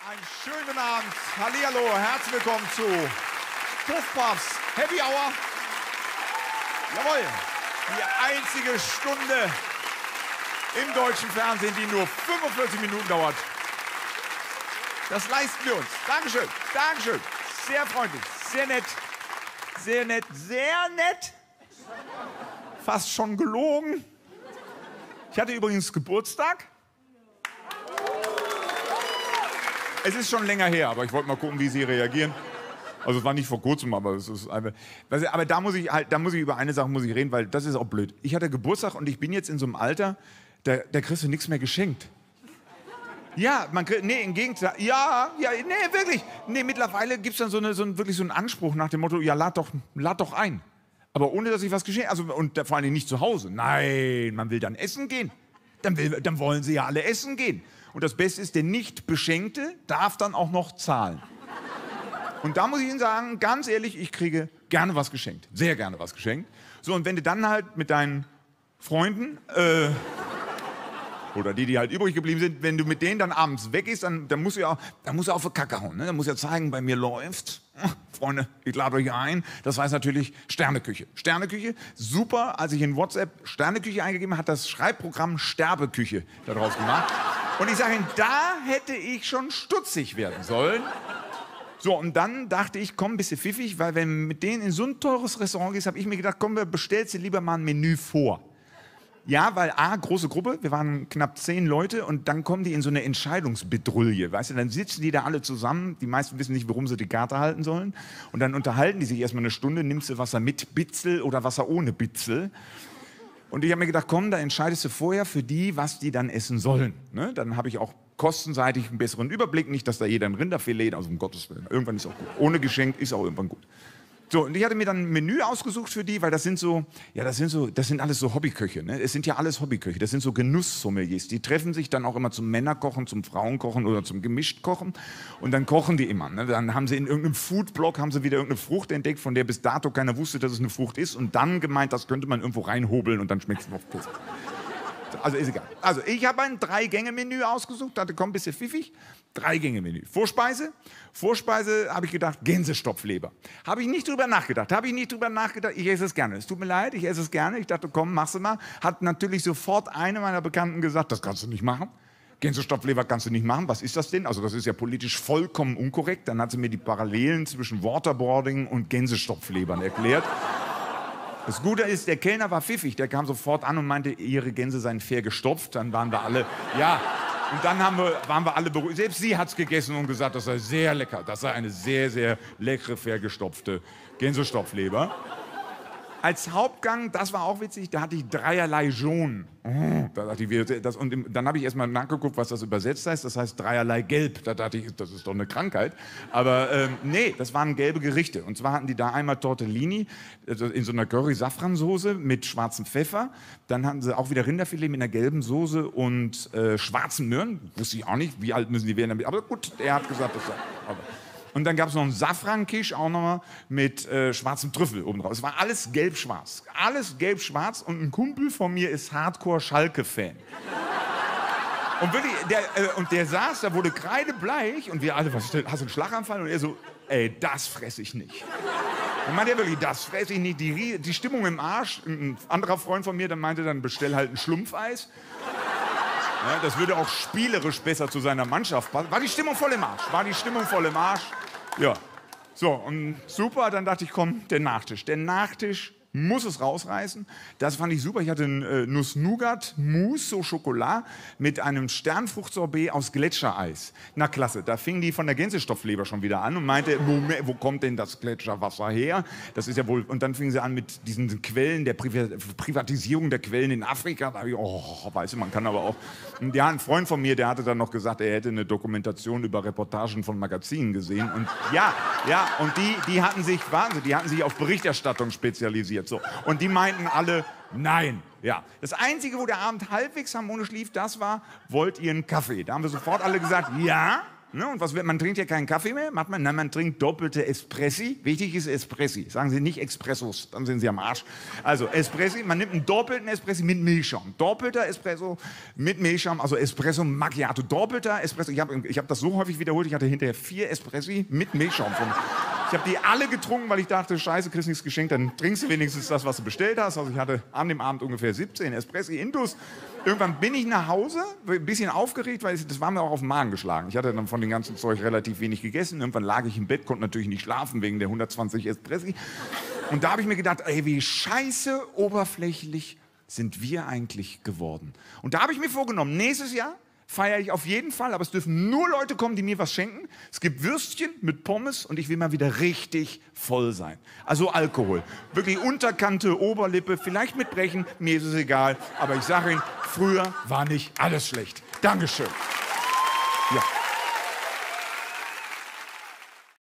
Einen schönen guten Abend. Hallihallo, herzlich willkommen zu Puffpuffs Happy Hour. Jawohl, die einzige Stunde im deutschen Fernsehen, die nur 45 Minuten dauert. Das leisten wir uns. Dankeschön, Dankeschön. Sehr freundlich, sehr nett, sehr nett, sehr nett. Fast schon gelogen. Ich hatte übrigens Geburtstag. Es ist schon länger her, aber ich wollte mal gucken, wie Sie reagieren. Also es war nicht vor kurzem, aber es ist einfach. Aber da muss ich über eine Sache reden, weil das ist auch blöd. Ich hatte Geburtstag und ich bin jetzt in so einem Alter, da kriegst du nichts mehr geschenkt. Ja, man kriegt, nee, im Gegenteil, nee, wirklich. Nee, mittlerweile gibt es dann wirklich so einen Anspruch nach dem Motto, ja, lad doch ein. Aber ohne, dass ich was geschenkt, also, und vor allem nicht zu Hause. Nein, man will dann essen gehen. Dann wollen sie ja alle essen gehen. Und das Beste ist, der Nicht-Beschenkte darf dann auch noch zahlen. Und da muss ich Ihnen sagen, ganz ehrlich, ich kriege gerne was geschenkt. Sehr gerne was geschenkt. So, und wenn du dann halt mit deinen Freunden, oder die halt übrig geblieben sind, wenn du mit denen dann abends weggehst, dann musst du ja auf die Kacke hauen. Ne? Dann musst du ja zeigen, bei mir läuft's. Freunde, ich lade euch ein. Das heißt natürlich Sterneküche. Sterneküche, super. Als ich in WhatsApp Sterneküche eingegeben habe, hat das Schreibprogramm Sterbeküche daraus gemacht. Und ich sage Ihnen, da hätte ich schon stutzig werden sollen. So, und dann dachte ich, komm, ein bisschen pfiffig, weil wenn du mit denen in so ein teures Restaurant gehst, habe ich mir gedacht, komm, bestellst dir lieber mal ein Menü vor. Ja, weil große Gruppe, wir waren knapp 10 Leute und dann kommen die in so eine Entscheidungsbedrulle, weißt du, dann sitzen die da alle zusammen, die meisten wissen nicht, warum sie die Karte halten sollen und dann unterhalten die sich erstmal eine Stunde, nimmst du Wasser mit Bitzel oder Wasser ohne Bitzel. Und ich habe mir gedacht, komm, da entscheidest du vorher für die, was die dann essen sollen. Ne? Dann habe ich auch kostenseitig einen besseren Überblick, nicht, dass da jeder ein Rinderfilet, also um Gottes Willen, irgendwann ist auch gut. Ohne Geschenk ist auch irgendwann gut. So, und ich hatte mir dann ein Menü ausgesucht für die, weil das sind alles so Hobbyköche, ne? Es sind ja alles Hobbyköche, das sind so Genusssommeliers. Die treffen sich dann auch immer zum Männerkochen, zum Frauenkochen oder zum Gemischtkochen und dann kochen die immer. Ne? Dann haben sie in irgendeinem Foodblog wieder irgendeine Frucht entdeckt, von der bis dato keiner wusste, dass es eine Frucht ist und dann gemeint, das könnte man irgendwo reinhobeln und dann schmeckt es noch besser. Also ist egal. Also ich habe ein 3-Gänge-Menü ausgesucht, dachte, komm, ein bisschen pfiffig. 3-Gänge-Menü. Vorspeise habe ich gedacht, Gänsestopfleber. Habe ich nicht drüber nachgedacht. Ich esse es gerne. Es tut mir leid, ich esse es gerne. Ich dachte, komm, mach's mal. Hat natürlich sofort eine meiner Bekannten gesagt, das kannst du nicht machen. Gänsestopfleber kannst du nicht machen. Was ist das denn? Also das ist ja politisch vollkommen unkorrekt. Dann hat sie mir die Parallelen zwischen Waterboarding und Gänsestopflebern erklärt. Das Gute ist, der Kellner war pfiffig, der kam sofort an und meinte, ihre Gänse seien fair gestopft. Dann waren wir alle, ja, und dann waren wir alle beruhigt. Selbst sie hat's gegessen und gesagt, das sei sehr lecker. Das sei eine sehr, sehr leckere, fair gestopfte Gänsestopfleber. Als Hauptgang, das war auch witzig, da hatte ich dreierlei Jaune. Da dachte ich, und dann habe ich erstmal nachgeguckt, was das übersetzt heißt. Das heißt dreierlei Gelb. Da dachte ich, das ist doch eine Krankheit. Aber nee, das waren gelbe Gerichte. Und zwar hatten die da einmal Tortellini in so einer Curry-Safran-Soße mit schwarzem Pfeffer. Dann hatten sie auch wieder Rinderfilet mit einer gelben Soße und schwarzen Möhren. Wusste ich auch nicht, wie alt müssen die werden damit. Aber gut, er hat gesagt, das sei. Und dann gab es noch einen Safran-Quiche, auch nochmal mit schwarzem Trüffel oben drauf. Es war alles gelb-schwarz. Alles gelb-schwarz und ein Kumpel von mir ist Hardcore-Schalke-Fan. Und wirklich, der saß, da wurde kreidebleich und wir alle, hast du einen Schlaganfall? Und er so, ey, das fress ich nicht. Und meinte er wirklich, das fress ich nicht. Die Stimmung im Arsch. Ein anderer Freund von mir, der meinte dann, bestell halt ein Schlumpfeis. Ja, das würde auch spielerisch besser zu seiner Mannschaft passen. War die Stimmung voll im Arsch? Ja. So, und super, dann dachte ich, komm, der Nachtisch. Der Nachtisch muss es rausreißen. Das fand ich super. Ich hatte ein Nuss-Nougat-Mousse au Chocolat mit einem Sternfruchtsorbet aus Gletschereis. Na klasse, da fing die von der Gänsestoffleber schon wieder an und meinte, Moment, wo kommt denn das Gletscherwasser her? Das ist ja wohl. Und dann fing sie an mit diesen Quellen, der Privatisierung der Quellen in Afrika. Da habe ich, weißt du, man kann aber auch. Und ja, ein Freund von mir, der hatte dann noch gesagt, er hätte eine Dokumentation über Reportagen von Magazinen gesehen. Und und die hatten sich auf Berichterstattung spezialisiert. So. Und die meinten alle, nein. Ja. Das Einzige, wo der Abend halbwegs harmonisch lief, das war, wollt ihr einen Kaffee? Da haben wir sofort alle gesagt, ja. Ne? Und man trinkt ja keinen Kaffee mehr, macht man? Nein, man trinkt doppelte Espressi. Wichtig ist Espressi. Sagen Sie nicht Expressos, dann sind Sie am Arsch. Also Espressi, man nimmt einen doppelten Espressi mit Milchschaum. Doppelter Espresso mit Milchschaum, also Espresso Macchiato. Doppelter Espresso. Ich hab das so häufig wiederholt, ich hatte hinterher 4 Espressi mit Milchschaum. Ich habe die alle getrunken, weil ich dachte, scheiße, kriegst nichts geschenkt, dann trinkst du wenigstens das, was du bestellt hast. Also ich hatte an dem Abend ungefähr 17 Espressi intus. Irgendwann bin ich nach Hause, ein bisschen aufgeregt, weil das war mir auch auf den Magen geschlagen. Ich hatte dann von dem ganzen Zeug relativ wenig gegessen. Irgendwann lag ich im Bett, konnte natürlich nicht schlafen wegen der 120 Espressi. Und da habe ich mir gedacht, ey, wie scheiße oberflächlich sind wir eigentlich geworden. Und da habe ich mir vorgenommen, nächstes Jahr feiere ich auf jeden Fall, aber es dürfen nur Leute kommen, die mir was schenken. Es gibt Würstchen mit Pommes und ich will mal wieder richtig voll sein. Also Alkohol. Wirklich Unterkante, Oberlippe, vielleicht mit Brechen, mir ist es egal. Aber ich sage Ihnen, früher war nicht alles schlecht. Dankeschön. Ja.